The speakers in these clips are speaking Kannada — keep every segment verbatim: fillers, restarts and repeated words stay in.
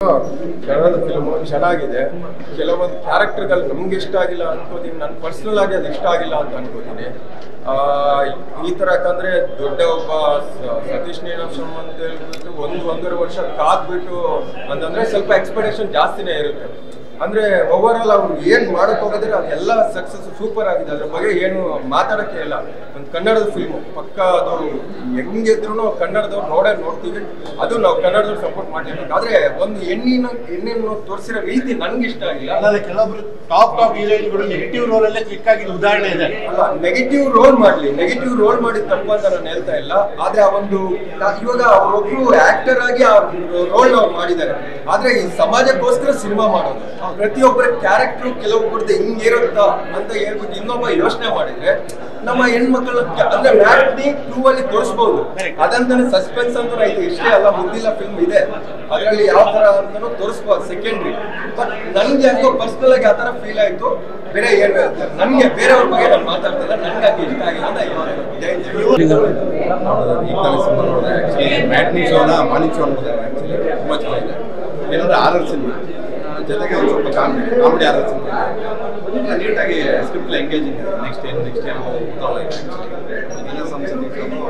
ಕನ್ನಡದ ಫಿಲ್ಮ್ ಚೆನ್ನಾಗಿದೆ. ಕೆಲವೊಂದು ಕ್ಯಾರೆಕ್ಟರ್ಗಳು ನಮ್ಗೆ ಇಷ್ಟ ಆಗಿಲ್ಲ ಅನ್ಕೋತೀನಿ, ನಾನು ಪರ್ಸನಲ್ ಆಗಿ ಅದು ಇಷ್ಟ ಆಗಿಲ್ಲ ಅಂತ ಅನ್ಕೋತೀನಿ. ಈ ತರ ಯಾಕಂದ್ರೆ ದೊಡ್ಡ ಒಬ್ಬ ಸತೀಶ್ ನೀನಾಸಂ ಅಂತ ಹೇಳ್ಬಿಟ್ಟು ಒಂದು ಒಂದೂವರೆ ವರ್ಷ ಕಾದ್ಬಿಟ್ಟು ಅಂತಂದ್ರೆ ಸ್ವಲ್ಪ ಎಕ್ಸ್ಪೆಕ್ಟೇಷನ್ ಜಾಸ್ತಿನೇ ಇರುತ್ತೆ. ಅಂದ್ರೆ ಓವರ್ ಆಲ್ ಅವ್ರು ಏನ್ ಮಾಡಕ್ ಹೋಗಿದ್ರೆ ಅದೆಲ್ಲ ಸಕ್ಸಸ್ ಸೂಪರ್ ಆಗಿದೆ. ಅದ್ರ ಬಗ್ಗೆ ಏನು ಮಾತಾಡಕ್ಕೆ ಇಲ್ಲ. ಒಂದು ಕನ್ನಡದ ಫಿಲ್ಮ್ ಪಕ್ಕ ಅದು ಹೆಂಗಿದ್ರು ಕನ್ನಡದವ್ರು ನೋಡೇ ನೋಡ್ತೀವಿ. ಅದು ನಾವು ಕನ್ನಡದವ್ರು ಸಪೋರ್ಟ್ ಮಾಡ್ಲೇಬೇಕು. ಆದ್ರೆ ಒಂದು ಹೆಣ್ಣಿನ ಹೆಣ್ಣನ್ನು ತೋರಿಸಿರೋ ರೀತಿ ನನ್ಗೆ ಇಷ್ಟ ಆಗಿಲ್ಲ. ಕೆಲವೊಬ್ರು ಟಾಪ್ ಟಾಪ್ ಹೀರೋಯಿನ್ಗಳು ನೆಗೆಟಿವ್ ರೋಲ್ ಅಲ್ಲೇ ಕ್ಲಿಕ್ ಆಗಿದ್ದು ಉದಾಹರಣೆ ಇದೆ. ಅಲ್ಲ, ನೆಗೆಟಿವ್ ರೋಲ್ ಮಾಡ್ಲಿ, ನೆಗೆಟಿವ್ ರೋಲ್ ಮಾಡಿದ ತಪ್ಪು ಅಂತ ನಾನು ಹೇಳ್ತಾ ಇಲ್ಲ. ಆದ್ರೆ ಆ ಒಂದು ಇವಾಗ ಅವರೊಬ್ರು ಆಕ್ಟರ್ ಆಗಿ ಆ ರೋಲ್ ಅವ್ರು ಮಾಡಿದ್ದಾರೆ. ಆದ್ರೆ ಈ ಸಮಾಜಕ್ಕೋಸ್ಕರ ಸಿನಿಮಾ ಮಾಡೋದು, ಪ್ರತಿಯೊಬ್ಬರ ಕ್ಯಾರೆಕ್ಟರ್ ಕೆಲವೊಬ್ಬರದ್ದು ಹಿಂಗಿರುತ್ತ ಅಂತ ಹೇಳ್ಬಿಟ್ಟು ಇನ್ನೊಬ್ಬ ಯೋಚನೆ ಮಾಡಿದ್ರೆ ನಮ್ಮ ಹೆಣ್ಮಕ್ಳು ಅಂದ್ರೆ ಮ್ಯಾಟ್ನಿ ಟೂ ಅಲ್ಲಿ ತೋರಿಸಬಹುದು. ಅದಂತಾನೆ ಸಸ್ಪೆನ್ಸ್ ಅಂತ ಐತೆ, ಇಷ್ಟೇ ಅಲ್ಲ ಮುಗ್ದಿಲ್ಲ ಫಿಲ್ಮ್ ಇದೆ, ಅದರಲ್ಲಿ ಯಾವ ತರ ಅಂತಾನು ತೋರಿಸ್ಬೋದು ಸೆಕೆಂಡ್ರಿ. ಬಟ್ ನನ್ಗೆ ಯಾಕೋ ಪರ್ಸನಲ್ ಆಗಿ ಆತರ ಫೀಲ್ ಆಯ್ತು. ಬೇರೆ ಏನು ಹೇಳ್ತಾರೆ, ನನ್ಗೆ ಬೇರೆಯವ್ರ ಬಗ್ಗೆ ನಾನು ಮಾತಾಡ್ತಿಲ್ಲ, ನನ್ಗೆ ಅದು ಇಷ್ಟ ಆಗಿಲ್ಲ ಅಂತ ಮ್ಯಾಟ್ನಿ ಶೋನ ಮಾರ್ನಿಂಗ್ ಶೋ ನೋಡಿದೆ. ಆಕ್ಚುಲಿ ತುಂಬಾ ಚೆನ್ನಾಗಿದೆ. ಏನಂದ್ರೆ ಆರರ್ ಸಿನಿಮಾ ಜೊತೆಗೆ ಒಂದು ಸ್ವಲ್ಪ ಕಾಮಿಡಿ ಕಾಮಿಡಿ ಆರರ್ ಸಿನಿಮಾ ನೀಟಾಗಿ ಸ್ಕ್ರಿಪ್ಟ್ ಎಂಗೇಜಿಂಗ್ ಇದೆ. ನೆಕ್ಸ್ಟ್ ಏನು ನೆಕ್ಸ್ಟ್ ಏನು ಇನ್ನೂ ಸಂಸದಿ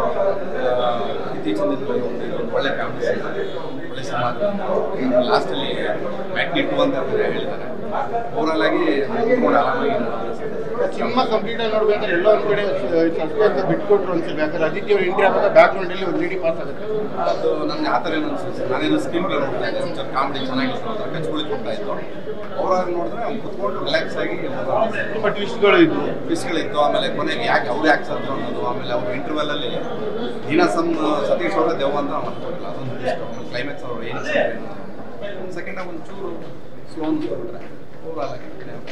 ಇತ್ತೀಚಿನ ದಿನಗಳಲ್ಲಿ ಒಂದು ಒಳ್ಳೆ ಕಾಮಿಡಿ ಒಳ್ಳೆ ಸಿನಿಮಾ. ಲಾಸ್ಟಲ್ಲಿ ಮ್ಯಾಟ್ನಿ ಟು ಅಂತ ಹೇಳಿದ್ದಾರೆ. ಓವರಾಲ್ ಆಗಿ ನೋಡ್ಕೊಂಡು ಆರಾಮಾಗಿ ಸಿನಿಮಾ ಕಂಪ್ಲೀಟ್ ಆಗಿ ನೋಡ್ಬೇಕಾದ್ರೆ ಎಲ್ಲೋ ಒಂದು ಕಡೆ ಸಸ್ಪೆನ್ಸ್ ಬಿಟ್ಕೊಟ್ರು ಅನ್ಸುತ್ತೆ. ಯಾಕಂದ್ರೆ ಅದಕ್ಕೆ ಅವ್ರು ಇಂಟ್ರಿ ಆಗುವಾಗ ಬ್ಯಾಕ್ ಗ್ರೌಂಡ್ ಅಲ್ಲಿ ಒಂದು ಲೇಡಿ ಪಾಸ್ ಆಗುತ್ತೆ. ಅದು ನನಗೆ ಆ ಥರ ಏನು ಅನ್ಸುತ್ತೆ. ನಾನೇನು ಸ್ಕ್ರೀನ್ ಪ್ಲೇ ನೋಡ್ತಾ ಇದ್ದೆ, ಒಂಚೂರು ಕಾಮಿಡಿ ಚೆನ್ನಾಗಿತ್ತು, ಕಚ್ಕೊಳ್ಳಿ ಕೊಡ್ತಾ ಇತ್ತು. ಓವರಾಲ್ ನೋಡಿದ್ರೆ ಅವ್ನು ಕುತ್ಕೊಂಡು ರಿಲ್ಯಾಕ್ಸ್ ಆಗಿ ತುಂಬ ಟ್ವಿಸ್ಟ್ಗಳು ಇತ್ತು ಟ್ವಿಸ್ಟ್ಗಳಿತ್ತು. ಆಮೇಲೆ ಕೊನೆಗೆ ಯಾಕೆ ಅವ್ರು ಯಾಕೆ ಸತ್ರು ಅನ್ನೋದು, ಆಮೇಲೆ ಅವ್ರು ಇಂಟರ್ವೆಲ್ ಅಲ್ಲಿ ನೀನಾಸಂ ಸತೀಶ್ ಅವರ ದೆವ್ವ ಅಂತ ಮಾಡ್ಕೊಟ್ಟಿಲ್ಲ, ಅದೊಂದು ಟ್ವಿಸ್ಟ್. ಕ್ಲೈಮ್ಯಾಕ್ಸ್ ಅವರು ಏನು ಸೆಕೆಂಡ್ ಆಗಿ ಒಂಚೂರು ಸ್ಲೋ ಅನ್ಸ್ಕೊಂಡ್ಬಿಟ್ರೆ ಓವರಾಲ್ ಆಗಿ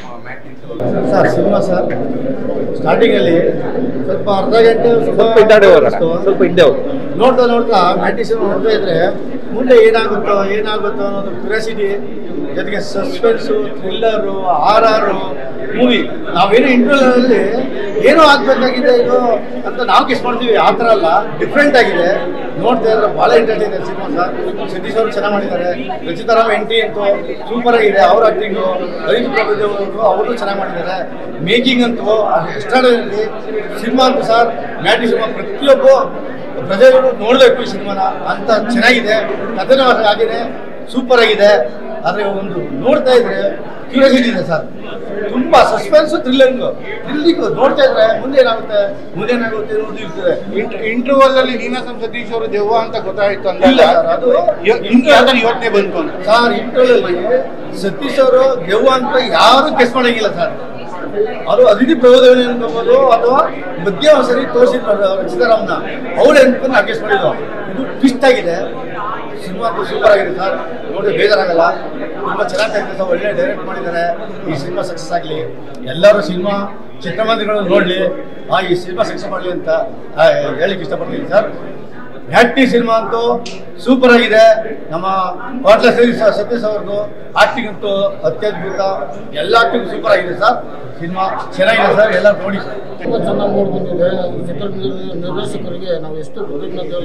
ಸರ್ ಸಿನಿಮಾ ಸರ್ ಸ್ಟಾರ್ಟಿಂಗಲ್ಲಿ ಸ್ವಲ್ಪ ಅರ್ಧ ಗಂಟೆ ಸ್ವಲ್ಪ ಹಿಂದೆ ನೋಡ್ತಾ ನೋಡ್ತಾ ಮ್ಯಾಟಿ ಸಿನಿಮಾ ನೋಡ್ತಾ ಇದ್ರೆ ಮುಂದೆ ಏನಾಗುತ್ತೋ ಏನಾಗುತ್ತೋ ಅನ್ನೋದು ಕ್ಯೂರಿಯಾಸಿಟಿ, ಜೊತೆಗೆ suspense, thriller, horror movie. ನಾವೇನೋ ಇಂಟರ್ವ್ಯೂನಲ್ಲಿ ಏನೋ ಆಗ್ಬೇಕಾಗಿದೆ ಇದು ಅಂತ ನಾವು ಗೆಸ್ ಮಾಡ್ತೀವಿ, ಆ ಥರ ಅಲ್ಲ, ಡಿಫ್ರೆಂಟ್ ಆಗಿದೆ. ನೋಡ್ತಾ ಇದ್ರೆ ಭಾಳ ಇಂಟ್ರೆಸ್ಟಿಂಗ್ ಇದೆ ಸಿನಿಮಾ ಸರ್. ಸತೀಶ್ ಅವರು ಚೆನ್ನಾಗಿ ಮಾಡಿದ್ದಾರೆ. ರಚಿತಾ ರಾಮ್ ಎಂಟ್ರಿ ಅಂತೂ ಸೂಪರ್ ಆಗಿದೆ. ಅವ್ರ ಆಕ್ಟಿಂಗು, ರವೀಂದ್ರ ಪ್ರಭುದೇವ್ ಅವರು ಅವರು ಚೆನ್ನಾಗಿ ಮಾಡಿದ್ದಾರೆ. ಮೇಕಿಂಗ್ ಅಂತೂ ಎಕ್ಸ್ಟ್ರಾರ್ಡಿನರಿ ಸಿನಿಮಾ ಅಂತೂ ಸರ್. ಮ್ಯಾಟಿ ಸಿನಿಮಾ ಪ್ರತಿಯೊಬ್ಬ ಪ್ರಜೆಗಳು ನೋಡಬೇಕು ಈ ಸಿನಿಮಾನ ಅಂತ ಚೆನ್ನಾಗಿದೆ. ಕಥೆನೂ ಆಗಿದೆ, ಸೂಪರ್ ಆಗಿದೆ. ಆದರೆ ಒಂದು ನೋಡ್ತಾ ಇದ್ರೆ ಕ್ಯೂರಿಯಾಸಿಟಿ ಇದೆ ಸರ್. ತುಂಬಾ ಸಸ್ಪೆನ್ಸ್, ಥ್ರಿಲ್ಲಿಂಗ್ ಥ್ರಿಲ್ಲಿಂಗ್ ನೋಡ್ತಾ ಇದ್ರೆ ಮುಂದೆ ಏನಾಗುತ್ತೆ ಮುಂದೆ ಏನಾಗುತ್ತೆ ಅನ್ನೋದು ಇರ್ತದೆ. ಇಂಟರ್ವಲ್ ಅಲ್ಲಿ ನೀನಾಸಂ ಸತೀಶ್ ಅವರು ದೆವ್ವ ಅಂತ ಗೊತ್ತಾಯ್ತು ಅಂತ ಇಲ್ಲ ಸರ್, ಅದು ಯೋಚನೆ ಬಂತು ಅಂತ ಸರ್. ಇಂಟರ್ವಲ್ ಅಲ್ಲಿ ಸತೀಶ್ ಅವರು ದೆವ್ವ ಅಂತ ಯಾರು ಗೆಸ್ ಮಾಡಂಗಿಲ್ಲ ಸರ್. ಅದು ಅದಿತಿ ಪ್ರಭುದೇವ ಅನ್ಕೋಬಹುದು ಅಥವಾ ಮಧ್ಯ ಸರಿ ತೋರಿಸಿದ್ರು ರಚಿತಾರಾಮ್ನ, ಅವ್ರು ಅನ್ಕೊಂಡು ಗೆಸ್ ಮಾಡಿದ್ರು. ಇದು ಟ್ವಿಸ್ಟ್ ಆಗಿದೆ. ಸಿನಿಮಾ ಸೂಪರ್ ಆಗಿದೆ ಸರ್. ನೋಡಿ ಬೇಜಾರಾಗಲ್ಲ, ತುಂಬ ಚೆನ್ನಾಗಿ ಆಗ್ತದೆ ಸರ್. ಒಳ್ಳೆ ಡೈರೆಕ್ಟ್ ಮಾಡಿದ್ದಾರೆ. ಈ ಸಿನಿಮಾ ಸಕ್ಸಸ್ ಆಗಲಿ, ಎಲ್ಲರೂ ಸಿನಿಮಾ ಚಿತ್ರಮಂದಿರಗಳನ್ನು ನೋಡಲಿ, ಆ ಈ ಸಿನಿಮಾ ಸಕ್ಸಸ್ ಮಾಡಲಿ ಅಂತ ಹೇಳಿಕ್ಕೆ ಇಷ್ಟಪಡ್ತೀನಿ ಸರ್. ಮ್ಯಾಟ್ನಿ ಸಿನಿಮಾ ಅಂತೂ ಸೂಪರ್ ಆಗಿದೆ. ನಮ್ಮ ಪಾಟ್ಲ ಸತೀಶ್ ಅವ್ರದ್ದು ಆಕ್ಟಿಂಗ್ ಅಂತೂ ಅತ್ಯದ್ಭುತ. ಎಲ್ಲ ಆಕ್ಟಿಂಗ್ ಸೂಪರ್ ಆಗಿದೆ ಸರ್. ಸಿನಿಮಾ ಚೆನ್ನಾಗಿದೆ ಸರ್, ಎಲ್ಲ ನೋಡಿ ಸರ್. ತುಂಬ ಚೆನ್ನಾಗಿ ಮೂಡಿ ಬಂದಿದೆ. ಚಿತ್ರ ನಿರ್ದೇಶಕರಿಗೆ ನಾವು ಎಷ್ಟು ಕೃತಜ್ಞತೆ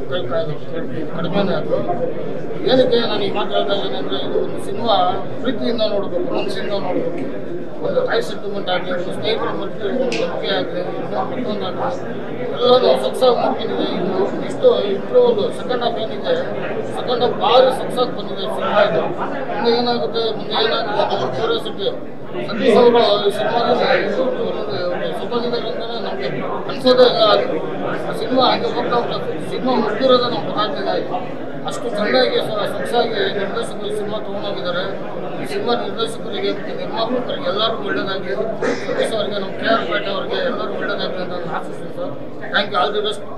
ಕಡಿಮೆನೇ ಅದು. ಏನಕ್ಕೆ ನಾನು ಈ ಮಾತು ಹೇಳ್ತಾ ಇದ್ದೇನೆ ಅಂದರೆ, ಇದು ಒಂದು ಸಿನಿಮಾ ಪ್ರೀತಿಯಿಂದ ನೋಡಬೇಕು, ಮನಸ್ಸಿಂದ ನೋಡಬೇಕು. ಒಂದು ತಾಯಿ ಸೆಂಟಿಮೆಂಟ್ ಆಗಲಿ, ಒಂದು ಸ್ನೇಹಿತರ ಮಧ್ಯೆ ಒಂದು ನಂಬಿಕೆ ಆಗಲಿ, ಮತ್ತೊಂದು ಆಗಲಿ, ಎಲ್ಲನೂ ಸಕ್ಸಾಗಿ ಮಾಡ್ಕೊಂಡಿದೆ. ಇದು ಇಷ್ಟು ಇಂಟ್ರೋವಲ್ ಸೆಕೆಂಡ್ ಹಾಫ್ ಏನಿದೆ, ಸೆಕೆಂಡ್ ಹಾಫ್ ಭಾರಿ ಸಕ್ಸಾಗಿ ಬಂದಿದೆ ಸಿನಿಮಾ. ಇದು ಮುಂದೆ ಏನಾಗುತ್ತೆ ಮುಂದೆ ಏನಾಗುತ್ತೆ ಅನ್ನೋ ಕ್ಯೂರಿಯಾಸಿಟಿ. ಸತೀಶ್ ಅವರು ಈ ಸಿನಿಮಾದಲ್ಲಿ ಸುಖವಾಗಿದ್ದಾರಂತಾನೆ ನಮಗೆ ಅನ್ಸೋದೇ ಇಲ್ಲ. ಆ ಸಿನಿಮಾ ಹಂಗೆ ಹೋಗ್ತಾ ಹೋಗ್ತದೆ. ಸಿನಿಮಾ ಮುಗ್ದಿರೋದೇ ನಮ್ಗೆ ಗೊತ್ತಾಗ್ತಿದೆ. ಅಷ್ಟು ಚೆನ್ನಾಗಿ ಸೊಗಸಾಗಿ ನಿರ್ದೇಶಕರು ಈ ಸಿನಿಮಾ ತೊಗೊಂಡೋಗಿದ್ದಾರೆ. ಈ ಸಿನಿಮಾ ನಿರ್ದೇಶಕರಿಗೆ ಮತ್ತು ನಿರ್ಮಾಪಕರಿಗೆ ಎಲ್ಲರಿಗೂ ಒಳ್ಳೆಯದಾಗಲಿ. ಸತೀಶ್ ಅವರಿಗೆ, ನಮ್ಮ ಕೆ ಆರ್ ಪೇಟೆ ಅವರಿಗೆ ಎಲ್ಲರಿಗೂ ಒಳ್ಳೆಯದಾಗಲಿ ಅಂತ ನಾನು ಆಶಿಸ್ತೀನಿ sir. Thank you, all the best.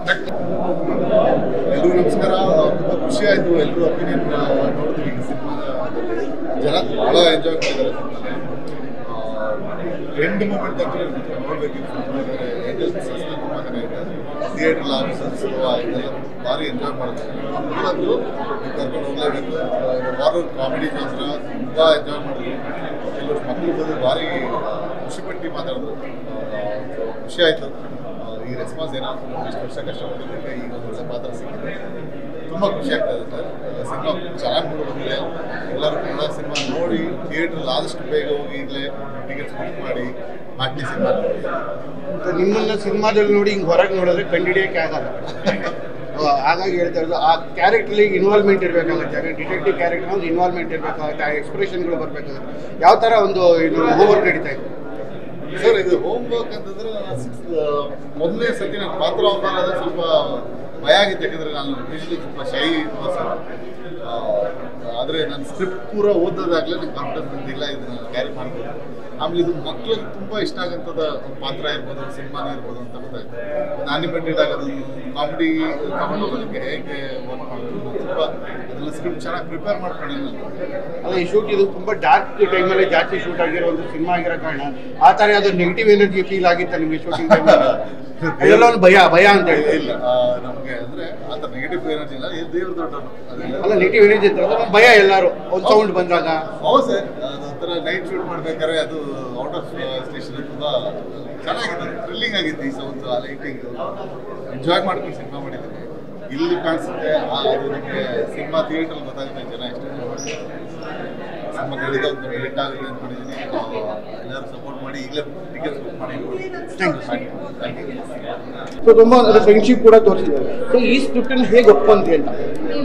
ಎಲ್ಲರಿಗೂ ನಮಸ್ಕಾರ. ತುಂಬ ಖುಷಿ ಆಯಿತು ಎಲ್ಲರೂ ಒಪಿನಿಯನ್ ನೋಡಿದ್ವಿ. ಈ ಸಿನಿಮಾ ಜನ ಭಾಳ ಎಂಜಾಯ್ ಮಾಡಿದ್ದಾರೆ. ಎಂಡ್ ಮೂಮೆಂಟ್ ಅಂತ ನೋಡಬೇಕಿತ್ತು. ಎಂಜಲ್ ಸಸ್ಪೆನ್ಸ್ ತುಂಬ ಚೆನ್ನಾಗಿದೆ. ಥಿಯೇಟರ್ ಆಫೀಸರ್ಸ್ ಇದೆಲ್ಲ ಭಾರಿ ಎಂಜಾಯ್ ಮಾಡ್ತಾರೆ. ಮಕ್ಕಳಂತೂ ಕರ್ಕೊಂಡು ಹೋಗಲೇಬೇಕು. ಹಾರರ್ ಕಾಮಿಡಿ ಮಾತ್ರ ತುಂಬ ಎಂಜಾಯ್ ಮಾಡಿದ್ರು. ಕೆಲವರು ಮಕ್ಕಳು ಬಂದು ಭಾರಿ ಖುಷಿಪಟ್ಟು ಮಾತಾಡಿದ್ರು. ಖುಷಿ ಆಯಿತು. ಈ ರೆಸ್ಪಾನ್ಸ್ ಏನಾದ್ರು ಇಷ್ಟು ವರ್ಷ ಕಷ್ಟಪಟ್ಟಿದ್ದಕ್ಕೆ ಈಗ ಒಂದು ಒಳ್ಳೆ ಪಾತ್ರ ಸಿಕ್ಕಿದೆ. ತುಂಬ ಖುಷಿ ಆಗ್ತದೆ ಸರ್. ಸಿನಿಮಾ ಚೆನ್ನಾಗಿ ಮೂಡಿ ಬಂದಿದೆ. ಎಲ್ಲರೂ ಕನ್ನಡ ಸಿನಿಮಾ ನೋಡಿ ಥಿಯೇಟ್ರಲ್ಲಿ ಆದಷ್ಟು ಬೇಗ ಹೋಗಿ ಈಗಲೇ ಟಿಕೆಟ್ಸ್ ಬುಕ್ ಮಾಡಿ ಮ್ಯಾಟ್ನಿ ಸಿನಿಮಾ ನೋಡಿ. ನಿಮ್ಮನ್ನ ಸಿನಿಮಾದಲ್ಲಿ ನೋಡಿ ಹಿಂಗೆ ಹೊರಗೆ ನೋಡಿದ್ರೆ ಕಂಡುಹಿಡಿಯೋಕ್ಕೆ ಆಗಲ್ಲ. ಹಾಗಾಗಿ ಹೇಳ್ತಾ ಇರೋದು ಆ ಕ್ಯಾರೆಕ್ಟ್ರಲ್ಲಿ ಇನ್ವಾಲ್ವ್ಮೆಂಟ್ ಇರಬೇಕಾಗುತ್ತೆ. ಯಾಕಂದ್ರೆ ಡಿಟೆಕ್ಟಿವ್ ಕ್ಯಾರೆಕ್ಟರ್ ಒಂದು ಇನ್ವಾಲ್ವ್ಮೆಂಟ್ ಇರಬೇಕಾಗುತ್ತೆ, ಆ ಎಕ್ಸ್ಪ್ರೆಷನ್ಗಳು ಬರಬೇಕಾಗುತ್ತೆ. ಯಾವ ಥರ ಒಂದು ಇದು ಹೋಮ್ವರ್ಕ್ ನಡೀತಾ ಇದೆ ಸರ್? ಇದು ಹೋಮ್ ವರ್ಕ್ ಅಂತಂದ್ರೆ ಮೊದಲನೇ ಸತಿ ನನ್ನ ಪಾತ್ರ ಅವತಾರ ಸ್ವಲ್ಪ ಭಯ ಆಗಿತ್ತು. ಯಾಕಂದರೆ ನಾನು ಯೂಶ್ವಲಿ ಸ್ವಲ್ಪ ಶೈ ಇರುವ ಸರ್. ಆದರೆ ನನ್ನ ಸ್ಕ್ರಿಪ್ಟ್ ಪೂರ ಓದೋದಾಗಲೇ ನಂಗೆ ಕಾನ್ಫಿಡೆನ್ಸ್ ಬಂದಿಲ್ಲ, ಇದನ್ನ ಕ್ಯಾರಿ ಮಾಡ್ಬೋದು. ಆಮೇಲೆ ಇದು ಮಕ್ಕಳಿಗೆ ತುಂಬ ಇಷ್ಟ ಆಗಂಥದ ಪಾತ್ರ ಇರ್ಬೋದು, ಸಿನಿಮಾನೇ ಇರ್ಬೋದು ಅಂತ ಗೊತ್ತಾಯ್ತು. ಅನಿಮೇಟೆಡ್ ಆಗೋದು, ಕಾಮಿಡಿ ತಗೊಂಡು ಹೋಗೋದಕ್ಕೆ ಹೇಗೆ ವರ್ಕ್ ಮಾಡೋದು, ತುಂಬ ಅದೆಲ್ಲ ಸ್ಕ್ರಿಪ್ಟ್ ಚೆನ್ನಾಗಿ ಪ್ರಿಪೇರ್ ಮಾಡ್ಕೊಂಡಿದ್ದೀನಿ ನಾನು. ಅಲ್ಲ, ಈ ಶೂಟ್ ಇದು ತುಂಬ ಡಾರ್ಕ್ ಟೈಮಲ್ಲಿ ಜಾಸ್ತಿ ಶೂಟ್ ಆಗಿರೋ ಒಂದು ಸಿನಿಮಾ ಆಗಿರೋ ಕಾರಣ ಆ ಥರ ಅದು ನೆಗೆಟಿವ್ ಎನರ್ಜಿ ಫೀಲ್ ಆಗಿತ್ತು ನಿಮಗೆ ಶೂಟಿಂಗ್ ಟೈಮಲ್ಲಿ? ಅದೆಲ್ಲ ಒಂದು ಭಯ ಭಯ ಅಂತ ಹೇಳಿ ಇಲ್ಲ, ನಮಗೆ ಅಂದರೆ ಆ ಥರ ನೆಗೆಟಿವ್ ಎನರ್ಜಿ ಇಲ್ಲ, ದೇವ್ರ ದೊಡ್ಡವನು ಅದೆಲ್ಲ. ಅಲ್ಲ, ನೆಗೆಟಿವ್ ಎನರ್ಜಿ ಇತ್ತು, ಅದು ಭಯ ಎಲ್ಲರೂ ಒಂದು ಸೌಂಡ್ ಬಂದಾಗ. ಹೌದು ಸರ್, ಅದೊಂಥರ ನೈಟ್ ಶೂಟ್ ಮಾಡ್ಬೇಕಾದ್ರೆ ಅದು ಔಟ್ ಆಫ್ ಸ್ಟೇಷನ್ ತುಂಬ ಚೆನ್ನಾಗಿದೆ, ಥ್ರಿಲ್ಲಿಂಗ್ ಆಗಿತ್ತು. ಈ ಸೌಂಡ್ಸ್, ಆ ಲೈಟಿಂಗ್ ಎಂಜಾಯ್ ಮಾಡ್ಕೊಂಡು ಸಿನಿಮಾ ಮಾಡಿದ್ದೀನಿ. ಇಲ್ಲಿ ಕಾಣಿಸುತ್ತೆ ಅದು ನಿಮಗೆ ಸಿನಿಮಾ ಥಿಯೇಟ್ರಲ್ಲಿ ಗೊತ್ತಾಗುತ್ತೆ ಜನ ಎಷ್ಟು ಎಂಜಾಯ್ ಮಾಡ್ತಾರೆ. ಸಿನಿಮಾ ಕಳೆದ ಒಂದು ಹಿಟ್ ಆಗುತ್ತೆ ಅಂದ್ಕೊಂಡಿದ್ದೀನಿ. ಎಲ್ಲರೂ ಸಪೋರ್ಟ್ ಮಾಡಿ ಈಗಲೇ ಟಿಕೆಟ್ಸ್ ಬುಕ್ ಮಾಡಿ. Thank you thank you so ತುಂಬ ಅದರ ಫ್ರೆಂಡ್ಶಿಪ್ ಕೂಡ ತೋರಿಸಿದ್ದಾರೆ. ಸೊ ಈ ಸ್ಕ್ರಿಪ್ಟನ್ನು ಹೇಗೆ ಒಪ್ಕೊಂತೀವಿ ಅಂತ?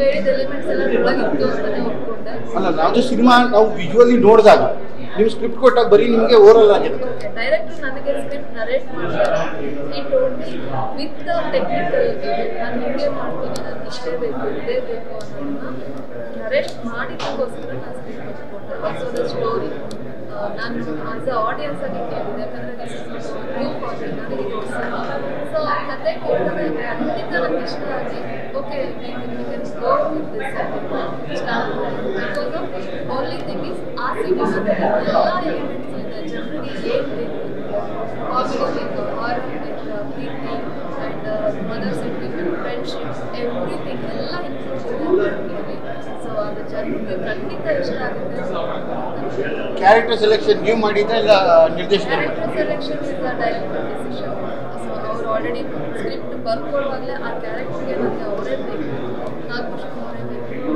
ಅಲ್ಲ, ನಾವು ಸಿನಿಮಾ ನಾವು ವಿಜುವಲಿ ನೋಡಿದಾಗ ನೀವು ಸ್ಕ್ರಿಪ್ಟ್ ಕೊಟ್ಟಾಗ ಬರೀ ನಿಮಗೆ ಓರಲ್ ಆಗಿದೆ. ಡೈರೆಕ್ಟರ್ ನನಗೆ ಸ್ಕ್ರಿಪ್ಟ್ ನರೇಟ್ ಮಾಡಿದಾಗ ಈ ಟೋಟಲಿ ವಿತ್ ಟೆಕ್ನಿಕಲ್ ನಾನು ಹಿಂಗೆ ಮಾಡ್ತೀನಿ, ನನಗೆ ಇಷ್ಟೇ ಬೇಕು ಇದೇ ಬೇಕು ಅನ್ನೋದನ್ನ ನರೇಟ್ ಮಾಡಿದ್ದಕ್ಕೋಸ್ಕರ ನಾನು ಸ್ಕ್ರಿಪ್ಟ್ ಕೊಟ್ಟೆ. ಸೊ ದ ಸ್ಟೋರಿ ನಾನು ಆಸ್ ಅ ಆಡಿಯನ್ಸ್ ಆಗಿ ಕೇಳಿದೆ, ಯಾಕಂದರೆ ನ್ಯೂ ಕಾಪಿ ನನಗೆ ತೋರಿಸಲ್ಲ. ಸೊ ಕತೆ ಕೇಳಿದ್ರೆ ಖಂಡಿತ ನನಗೆ ಇಷ್ಟ ಆಗಿ okay go with this start because of only thing is ಆ ಸಿನಿಮಾದಲ್ಲಿ ಎಲ್ಲ ಎಲಿಮೆಂಟ್ಸ್ ಇದೆ. ಜನರಿಗೆ ಏನು ಬೇಕು, ಕಾಮಿಡಿ ಬೇಕು, ಹಾರರ್ ಬೇಕು, ಪ್ರೀತಿ and mother sentiment, friendship, everything ಎಲ್ಲ ಇನ್ಕ್ಲೂಡ್ ಇದೆ. ಸೊ ಅದು ಜನರಿಗೆ ಖಂಡಿತ ಇಷ್ಟ ಆಗುತ್ತೆ. ಕ್ಯಾರೆಕ್ಟರ್ ಸೆಲೆಕ್ಷನ್ ನೀವು ಮಾಡಿದ್ದ ಇಲ್ಲ ನಿರ್ದೇಶಕ? Character selection is the director decision. So ಅವ್ರು ಆಲ್ರೆಡಿ ಸ್ಕ್ರಿಪ್ಟ್ ಬರ್ಕೊಡುವಾಗಲೇ ಆ ಕ್ಯಾರೆಕ್ಟರ್ಗೆ ನನಗೆ ಅವರೇ ಬೇಕು, ನಾಗಭೂಷಣ್ ಅವರೇ ಬೇಕು.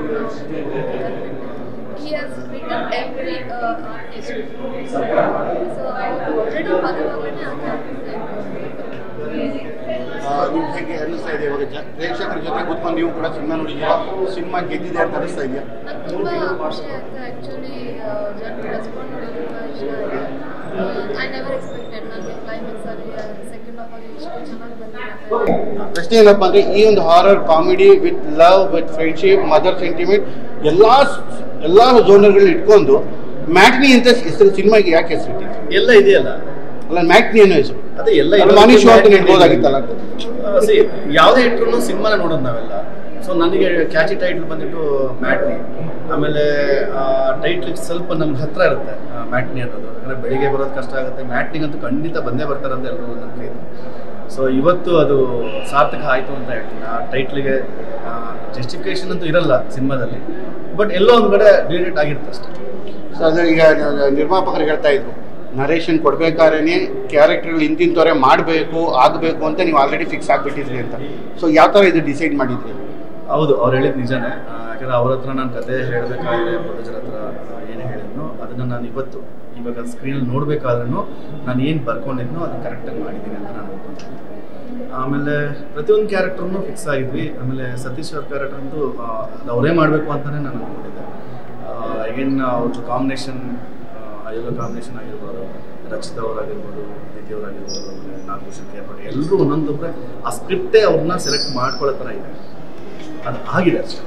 He has written every uh, artist. So already ಬರುವಾಗಲೇ ಆ ಕ್ಯಾರೆಕ್ಟರ್ ನಿಮ್ಗೆ ಹೇಗೆ ಅನ್ನಿಸ್ತಾ ಇದೆ ಇವಾಗ ಪ್ರೇಕ್ಷಕರ ಜೊತೆ ಕೂತ್ಕೊಂಡು ನೀವು ಕೂಡ ಸಿನಿಮಾ ನೋಡಿದ್ದೀರಾ, ಸಿನಿಮಾ ಗೆದ್ದಿದೆ ಅಂತ ಅನ್ನಿಸ್ತಾ ಇದೆಯಾ? ನಂಗೆ ತುಂಬ ಖುಷಿ ಆಯಿತು. ಆ್ಯಕ್ಚುಲಿ ಜನರು ರೆಸ್ಪಾಂಡ್ ಮಾಡೋದು ತುಂಬ ಇಷ್ಟ ಆಯಿತು. ಐ ನೆವರ್ ಎಕ್ಸ್ಪೆಕ್ಟೆಡ್ ನನಗೆ ಕ್ಲೈಮ್ಯಾಕ್ಸ್ ಆಗಿ ಸೆಕೆಂಡ್ ಹಾಫ್ ಆಗಿ ಇಷ್ಟು ಚೆನ್ನಾಗಿ ಬಂದಿದೆ. ಪ್ರಶ್ನೆ ಏನಪ್ಪ ಅಂದರೆ, ಈ ಒಂದು horror comedy with love with friendship mother sentiment ಎಲ್ಲ ಎಲ್ಲ ಜೋನರ್ಗಳನ್ನ ಇಟ್ಕೊಂಡು ಮ್ಯಾಟ್ನಿ ಅಂತ ಹೆಸರು ಸಿನಿಮಾಗೆ ಯಾಕೆ ಹೆಸರಿಟ್ಟಿದೆ? ಎಲ್ಲ ಇದೆಯಲ್ಲ, ಅಲ್ಲ ಮ್ಯಾಟ್ನಿ ಅನ್ನೋ ಹೆಸರು ಅದೇ ಎಲ್ಲ ಮಾನಿ ಶೋ ಅಂತ ಇಟ್ಬೋದಾಗಿತ್ತಲ್ಲ ಅಂತ. ಸಿ ಯಾವುದೇ ಇಟ್ರು ಸಿನಿಮಾನ ನೋಡೋದು ನಾವೆಲ್ಲ. ಸೊ ನನಗೆ ಕ್ಯಾಚಿ ಟೈಟ್ಲ್ ಬಂದಿಟ್ಟು ಮ್ಯಾಟ್ನಿ. ಆಮೇಲೆ ಟೈಟ್ಲಿಗೆ ಸ್ವಲ್ಪ ನಮ್ಗೆ ಹತ್ರ ಇರುತ್ತೆ ಮ್ಯಾಟ್ನಿ ಅನ್ನೋದು. ಯಾಕಂದರೆ ಬೆಳಿಗ್ಗೆ ಬರೋದು ಕಷ್ಟ ಆಗುತ್ತೆ, ಮ್ಯಾಟ್ನಿಗಂತೂ ಖಂಡಿತ ಬಂದೇ ಬರ್ತಾರೆ ಅಂತ ಎಲ್ಲರೂ ನಂಬಿಕೆ ಇದೆ. ಸೊ ಇವತ್ತು ಅದು ಸಾರ್ಥಕ ಆಯಿತು ಅಂತ ಹೇಳ್ತೀನಿ. ಆ ಟೈಟ್ಲಿಗೆ ಜಸ್ಟಿಫಿಕೇಶನ್ ಅಂತೂ ಇರಲ್ಲ ಸಿನಿಮಾದಲ್ಲಿ, ಬಟ್ ಎಲ್ಲೋ ಒಂದು ಕಡೆ ರಿಲೇಟೆಡ್ ಆಗಿರುತ್ತೆ ಅಷ್ಟೇ. ಸೊ ಅದು ಈಗ ನಿರ್ಮಾಪಕರು ಹೇಳ್ತಾ ಇದ್ರು, ನರೇಷನ್ ಕೊಡ್ಬೇಕಾದ್ರೆ ಕ್ಯಾರೆಕ್ಟರ್ಗಳು ಇಂತಿಂತವರೆ ಮಾಡಬೇಕು ಆಗಬೇಕು ಅಂತ ನೀವು ಆಲ್ರೆಡಿ ಫಿಕ್ಸ್ ಆಗಿಬಿಟ್ಟಿದ್ರಿ ಅಂತ. ಸೊ ಯಾವ ಥರ ಇದು ಡಿಸೈಡ್ ಮಾಡಿದ್ರಿ? ಹೌದು, ಅವ್ರು ಹೇಳಿದ್ದು ನಿಜನೇ. ಯಾಕಂದರೆ ಅವ್ರ ಹತ್ರ ನಾನು ಕತೆ ಹೇಳಬೇಕಾದ್ರೆ ಪ್ರೊಡ್ಯೂಸರ್ ಹತ್ರ ಏನು ಹೇಳಿದ್ನೋ ಅದನ್ನು ನಾನು ಇವತ್ತು ಇವಾಗ ಸ್ಕ್ರೀನಲ್ಲಿ ನೋಡಬೇಕಾದ್ರೂ ನಾನು ಏನು ಬರ್ಕೊಂಡಿದ್ನೋ ಅದು ಕರೆಕ್ಟಾಗಿ ಮಾಡಿದ್ದೀನಿ ಅಂತ ನಾನು ಅನ್ಕೊಂತೀನಿ. ಆಮೇಲೆ ಪ್ರತಿಯೊಂದು ಕ್ಯಾರೆಕ್ಟರ್ನು ಫಿಕ್ಸ್ ಆಗಿದ್ವಿ. ಆಮೇಲೆ ಸತೀಶ್ ಅವ್ರ ಕ್ಯಾರೆಕ್ಟರ್ ಅಂತೂ ಅದು ಅವರೇ ಮಾಡಬೇಕು ಅಂತಲೇ ನಾನು ಅಂದ್ಕೊಂಡಿದ್ದೆ. ಈಗಿನ ಅವ್ರದ್ದು ಕಾಂಬಿನೇಷನ್, ಅಯೋಗ ಕಾಂಬಿನೇಷನ್ ಆಗಿರ್ಬೋದು, ರಚಿತ್ ಅವರಾಗಿರ್ಬೋದು, ದಿತಿ ಅವರಾಗಿರ್ಬೋದು, ಆಮೇಲೆ ನಾಗಭೂಷಣ್ ಕೇರ್ಪಟ್ಟಿ, ಎಲ್ಲರೂ ಒಂದೊಂದೊಬ್ಬರೇ ಆ ಸ್ಕ್ರಿಪ್ಟೇ ಅವ್ರನ್ನ ಸೆಲೆಕ್ಟ್ ಮಾಡ್ಕೊಳ್ಳೋ ಥರ ಇದೆ. ಅದು ಆಗಿದೆ ಅಷ್ಟೇ.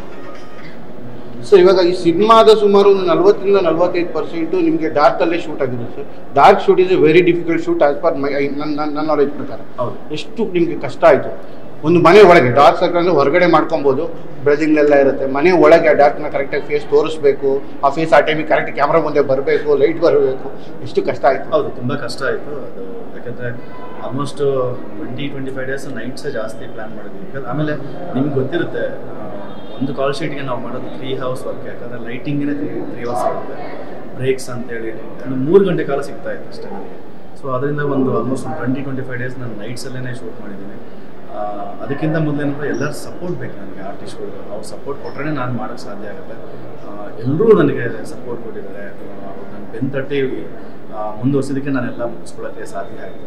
ಸೊ ಇವಾಗ ಈ ಸಿನಿಮಾದ ಸುಮಾರು ಒಂದು ನಲ್ವತ್ತರಿಂದ ನಲ್ವತ್ತೈದು ಪರ್ಸೆಂಟು ನಿಮಗೆ ಡಾರ್ಕಲ್ಲೇ ಶೂಟ್ ಆಗಿದೆ ಸರ್. Dark shoot is a very difficult shoot as per my ನನ್ನ ನನ್ನ ನಾಲೆಜ್ ಪ್ರಕಾರ. ಹೌದು. ಎಷ್ಟು ನಿಮಗೆ ಕಷ್ಟ ಆಯಿತು? ಒಂದು ಮನೆ ಒಳಗೆ ಡಾರ್ಕ್ ಸರ್ಕಲ್ ಅಂದರೆ ಹೊರಗಡೆ ಮಾಡ್ಕೊಬೋದು, ಬೆಳದಿಂಗಳೆಲ್ಲ ಇರುತ್ತೆ. ಮನೆ ಒಳಗೆ ಆ ಡಾರ್ಕ್ನ ಕರೆಕ್ಟಾಗಿ ಫೇಸ್ ತೋರಿಸ್ಬೇಕು, ಆ ಫೇಸ್ ಆ ಟೈಮಿಗೆ ಕರೆಕ್ಟ್ ಕ್ಯಾಮ್ರಾ ಮುಂದೆ ಬರಬೇಕು, ಲೈಟ್ ಬರಬೇಕು, ಎಷ್ಟು ಕಷ್ಟ ಆಯಿತು? ಹೌದು, ತುಂಬ ಕಷ್ಟ ಆಯಿತು ಅದು. ಯಾಕಂದರೆ almost twenty twenty five days ನೈಟ್ಸೇ ಜಾಸ್ತಿ ಪ್ಲ್ಯಾನ್ ಮಾಡಿದ್ವಿ. ಯಾಕಂದ್ರೆ ಆಮೇಲೆ ನಿಮ್ಗೆ ಗೊತ್ತಿರುತ್ತೆ, ಒಂದು ಕಾಲ್ ಶೀಟ್ಗೆ ನಾವು ಮಾಡೋದು ತ್ರೀ ಹವರ್ಸ್ ವರ್ಕ್. ಯಾಕಂದರೆ ಲೈಟಿಂಗೇ ತ್ರೀ ತ್ರೀ ಅವರ್ಸ್ ಆಗುತ್ತೆ, ಬ್ರೇಕ್ಸ್ ಅಂತೇಳಿ ಒಂದು ಮೂರು ಗಂಟೆ ಕಾಲ ಸಿಗ್ತಾ ಇತ್ತು ಅಷ್ಟೇ ನನಗೆ. ಸೊ ಅದರಿಂದ ಒಂದು ಆಲ್ಮೋಸ್ಟ್ ಒಂದು ಟ್ವೆಂಟಿ ಟ್ವೆಂಟಿ ಫೈವ್ ಡೇಸ್ ನಾನು ನೈಟ್ಸಲ್ಲೇ ಶೂಟ್ ಮಾಡಿದ್ದೀನಿ. ಅದಕ್ಕಿಂತ ಮೊದಲೇನಂದರೆ ಎಲ್ಲರ ಸಪೋರ್ಟ್ ಬೇಕು ನನಗೆ, ಆರ್ಟಿಸ್ಟ್ಗಳು ಅವ್ರು ಸಪೋರ್ಟ್ ಕೊಟ್ಟರೆ ನಾನು ಮಾಡೋಕ್ಕೆ ಸಾಧ್ಯ ಆಗುತ್ತೆ. ಎಲ್ಲರೂ ನನಗೆ ಸಪೋರ್ಟ್ ಕೊಟ್ಟಿದ್ದಾರೆ, ಅವ್ರು ನನ್ನ ಬೆನ್ ತಟ್ಟಿ ಮುಂದುವರ್ಸೋದಕ್ಕೆ ನಾನೆಲ್ಲ ಮುಗಿಸ್ಕೊಳ್ಳೋಕ್ಕೆ ಸಾಧ್ಯ ಆಯಿತು.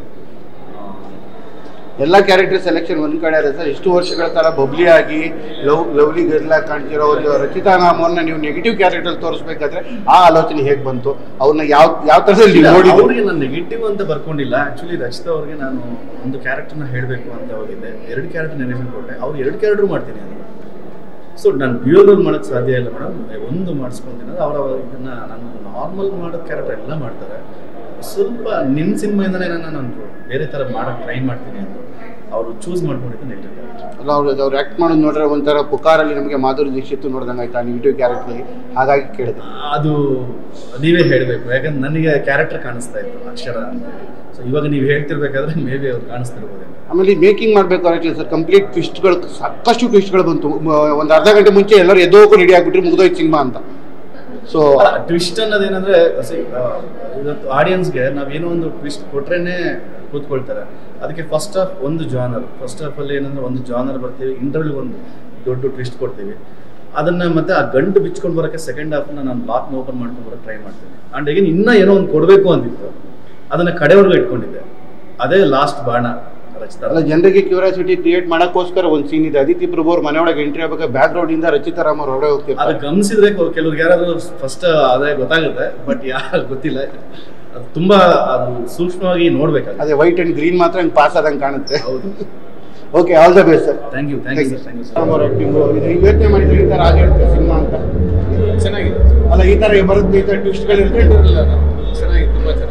ಎಲ್ಲ ಕ್ಯಾರೆಕ್ಟರ್ ಸೆಲೆಕ್ಷನ್ ಒಂದು ಕಡೆ ಇದೆ ಸರ್. ಇಷ್ಟು ವರ್ಷಗಳ ಕಾಲ ಬಬ್ಲಿ ಆಗಿ ಲವ್ ಲವ್ಲಿ ಗರ್ಲಾಗಿ ಕಾಣ್ತಿರೋ ಒಂದು ರಚಿತಾ ನಾಮವ್ರನ್ನ ನೀವು ನೆಗೆಟಿವ್ ಕ್ಯಾರೆಕ್ಟರ್ ತೋರಿಸ್ಬೇಕಾದ್ರೆ ಆ ಆಲೋಚನೆ ಹೇಗೆ ಬಂತು? ಅವ್ರನ್ನ ಯಾವ ಯಾವ ಥರದಲ್ಲಿ ನೋಡಿದ್ರು? ಅವ್ರಿಗೆ ನಾನು ನೆಗೆಟಿವ್ ಅಂತ ಬರ್ಕೊಂಡಿಲ್ಲ. ಆ್ಯಕ್ಚುಲಿ ರಚಿತಾ ಅವ್ರಿಗೆ ನಾನು ಒಂದು ಕ್ಯಾರೆಕ್ಟರ್ನ ಹೇಳಬೇಕು ಅಂತ ಹೋಗಿದ್ದೆ, ಎರಡು ಕ್ಯಾರೆಕ್ಟರ್ ನೆರೇಷನ್ ಕೊಟ್ಟೆ, ಅವ್ರು ಎರಡು ಕ್ಯಾರೆಕ್ಟರ್ ಮಾಡ್ತೀನಿ ಅದನ್ನು. ಸೊ ನಾನು ಡ್ಯೂಯಲ್ ರೋಲ್ ಮಾಡೋಕ್ಕೆ ಸಾಧ್ಯ ಇಲ್ಲ ಮೇಡಮ್, ಒಂದು ಮಾಡಿಸ್ಕೊತೀನಿ. ಅವರ ಇದನ್ನು ನಾನು ನಾರ್ಮಲ್ ಮಾಡೋದು ಕ್ಯಾರೆಕ್ಟರ್ ಎಲ್ಲ ಮಾಡ್ತಾರೆ. ಸ್ವಲ್ಪ ನಿಮ್ಮ ಸಿನಿಮಾಯಿಂದಲೇ ನಾನು ಬೇರೆ ಥರ ಮಾಡೋಕ್ಕೆ ಟ್ರೈ ಮಾಡ್ತೀನಿ ಅಂತ ಅವರು ಚೂಸ್ ಮಾಡ್ಕೊಂಡಿದ್ದು ನೆಗೆಟಿವ್ ಕ್ಯಾರೆಕ್ಟರ್. ಅಲ್ಲ, ಅವ್ರು ಅವ್ರು ಆ್ಯಕ್ಟ್ ಮಾಡೋದು ನೋಡ್ರೆ ಒಂಥರ ಪುಕಾರಲ್ಲಿ ನಮಗೆ ಮಾಧುರಿ ದೀಕ್ಷಿತ್ ನೋಡ್ದಂಗೆ ಆಯ್ತಾ ನೆಗೆಟಿವ್ ಕ್ಯಾರೆಕ್ಟ್ರಲ್ಲಿ, ಹಾಗಾಗಿ ಕೇಳಿದೆ. ಅದು ನೀವೇ ಹೇಳಬೇಕು, ಯಾಕಂದ್ರೆ ನನಗೆ ಕ್ಯಾರೆಕ್ಟರ್ ಕಾಣಿಸ್ತಾ ಇತ್ತು ಅಕ್ಷರ ಅಂತ. ಸೊ ಇವಾಗ ನೀವು ಹೇಳ್ತಿರ್ಬೇಕಾದ್ರೆ ಮೇ ಬಿ ಅವ್ರು ಕಾಣಿಸ್ತಿರ್ಬೋದು. ಆಮೇಲೆ ಮೇಕಿಂಗ್ ಮಾಡಬೇಕು ಅನ್ನೋಕ್ಕೆ ಸರ್ ಕಂಪ್ಲೀಟ್ ಟ್ವಿಸ್ಟ್ಗಳು, ಸಾಕಷ್ಟು ಟ್ವಿಸ್ಟ್ಗಳು ಬಂತು. ಒಂದು ಅರ್ಧ ಗಂಟೆ ಮುಂಚೆ ಎಲ್ಲರೂ ಎದ್ದೋಗು ರೆಡಿ ಆಗಿಬಿಟ್ರೆ ಮುಗಿದೋಯ್ತು ಸಿನಿಮಾ ಅಂತ. ಸೊ ಟ್ವಿಸ್ಟ್ ಅನ್ನೋದೇನಂದ್ರೆ ಇವತ್ತು ಆಡಿಯನ್ಸ್ಗೆ ನಾವೇನೋ ಒಂದು ಟ್ವಿಸ್ಟ್ ಕೊಟ್ರೇನೆ ಕೂತ್ಕೊಳ್ತಾರೆ. ಅದಕ್ಕೆ ಫಸ್ಟ್ ಹಾಫ್ ಒಂದು ಜಾನರ್, ಫಸ್ಟ್ ಹಾಫ್ ಅಲ್ಲಿ ಏನಂದ್ರೆ ಒಂದು ಜಾನರ್ ಬರ್ತೀವಿ, ಇಂಟರ್ವ್ಯೂ ಒಂದು ದೊಡ್ಡ ಟ್ವಿಸ್ಟ್ ಕೊಡ್ತೀವಿ. ಅದನ್ನ ಮತ್ತೆ ಆ ಗಂಟು ಬಿಚ್ಕೊಂಡು ಬರೋಕ್ಕೆ ಸೆಕೆಂಡ್ ಹಾಫ್ನ ನಾನು ಲಾಕ್ನ ಓಪನ್ ಮಾಡ್ಕೊಂಡು ಬರೋಕ್ಕೆ ಟ್ರೈ ಮಾಡ್ತೀನಿ. ಆ್ಯಂಡ್ ಈಗ ಇನ್ನೂ ಏನೋ ಒಂದು ಕೊಡಬೇಕು ಅಂತಿತ್ತು, ಅದನ್ನ ಕಡೆವರೆಗೂ ಇಟ್ಕೊಂಡಿದ್ದೆ. ಅದೇ ಲಾಸ್ಟ್ ಬಾಣ ರಚಿತಾ. ಅಲ್ಲ, ಜನರಿಗೆ ಕ್ಯೂರಿಯಾಸಿಟಿ ಕ್ರಿಯೇಟ್ ಮಾಡೋಕ್ಕೋಸ್ಕರ ಒಂದು ಸೀನ್ ಇದೆ. ಅದಿತಿ ಪ್ರಭು ಅವ್ರ ಮನೆ ಒಳಗೆ ಎಂಟ್ರಿ ಆಗಬೇಕು, ಬ್ಯಾಕ್ ಗ್ರೌಂಡ್ ಇಂದ ರಚಿತಾ ರಾಮ್ ಅವ್ರ ಹೊರಗೆ ಹೋಗ್ತಿರ್ತಾರೆ. ಅದು ಗಮನಿಸಿದ್ರೆ ಕೆಲವ್ರಿಗೆ ಯಾರಾದ್ರೂ ಫಸ್ಟ್ ಅದೇ ಗೊತ್ತಾಗುತ್ತೆ, ಬಟ್ ಯಾರು ಗೊತ್ತಿಲ್ಲ. ಅದು ತುಂಬಾ ಅದು ಸೂಕ್ಷ್ಮವಾಗಿ ನೋಡ್ಬೇಕಾಗುತ್ತೆ. ಅದೇ ವೈಟ್ ಅಂಡ್ ಗ್ರೀನ್ ಮಾತ್ರ ಹಂಗೆ ಪಾಸ್ ಆದಂಗೆ ಕಾಣುತ್ತೆ. ಹೌದು. Okay, all the best sir. Thank you thank you sir thank you sir. ಅವ್ರ ಆ್ಯಕ್ಟಿಂಗು ಯೋಚನೆ ಮಾಡಿದ್ರೆ ಈ ಥರ ಆಗಿರುತ್ತೆ ಸಿನಿಮಾ ಅಂತ. ಚೆನ್ನಾಗಿದೆ. ಅಲ್ಲ, ಈ ಥರ ಬರುತ್ತೆ, ಈ ಥರ ಟ್ವಿಸ್ಟ್ಗಳಿರುತ್ತೆ. ಚೆನ್ನಾಗಿದೆ, ತುಂಬ ಚೆನ್ನಾಗಿದೆ.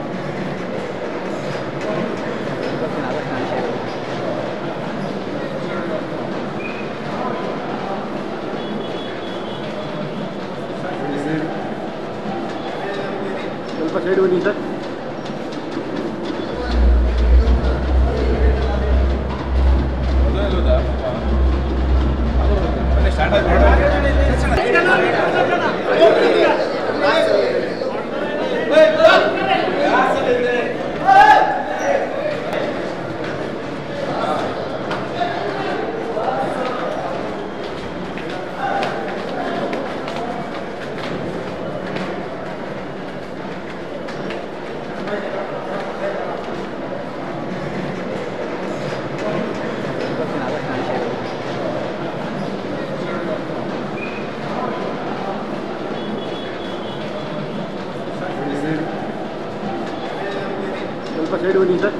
ಸ್ವಲ್ಪ ಸೈಡ್ ಬನ್ನಿ ಸರ್. ಸ್ವಲ್ಪ ಸೈಡ್ ಬನ್ನಿ ಸರ್.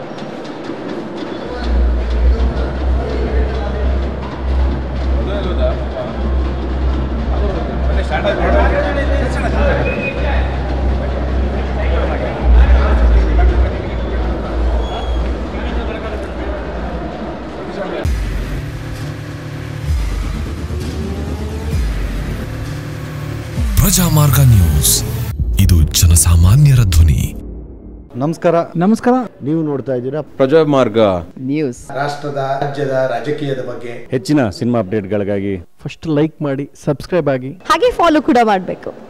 ಪ್ರಜಾಮಾರ್ಗ ನ್ಯೂಸ್, ಇದು ಜನಸಾಮಾನ್ಯರ ಧ್ವನಿ. ನಮಸ್ಕಾರ ನಮಸ್ಕಾರ ನೀವು ನೋಡ್ತಾ ಇದ್ದೀರಾ ಪ್ರಜಾಮಾರ್ಗ ನ್ಯೂಸ್. ರಾಷ್ಟ್ರದ ರಾಜ್ಯದ ರಾಜಕೀಯದ ಬಗ್ಗೆ ಹೆಚ್ಚಿನ ಸಿನಿಮಾ ಅಪ್ಡೇಟ್ಗಳಿಗಾಗಿ ಫಸ್ಟ್ ಲೈಕ್ ಮಾಡಿ, ಸಬ್ಸ್ಕ್ರೈಬ್ ಆಗಿ, ಹಾಗೆ ಫಾಲೋ ಕೂಡ ಮಾಡಬೇಕು.